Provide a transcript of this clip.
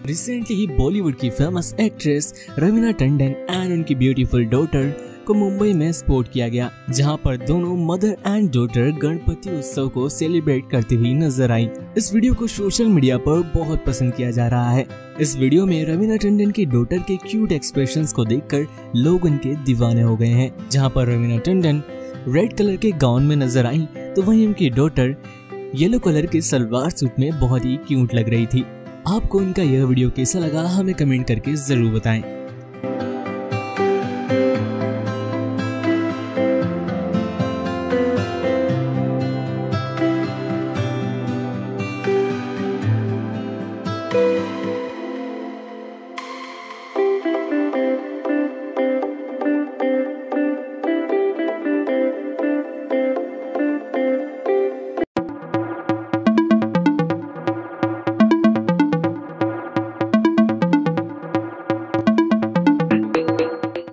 Recently ही बॉलीवुड की famous actress Raveena Tandon and उनकी ब्यूटीफुल डॉटर को मुंबई में स्पॉट किया गया, जहां पर दोनों मदर एंड डॉटर गणपति उत्सव को सेलिब्रेट करती हुई नजर आई। इस वीडियो को सोशल मीडिया पर बहुत पसंद किया जा रहा है। इस वीडियो में रवीना टंडन की डॉटर के क्यूट एक्सप्रेशंस को देखकर लोग उनके दीवाने हो गए हैं। जहां पर रवीना टंडन रेड कलर के गाउन में नजर आई तो वहीं उनकी डॉटर येलो कलर के सलवार सूट में बहुत ही क्यूट लग रही थी। आपको इनका यह वीडियो कैसा लगा हमें कमेंट करके जरूर बताएं।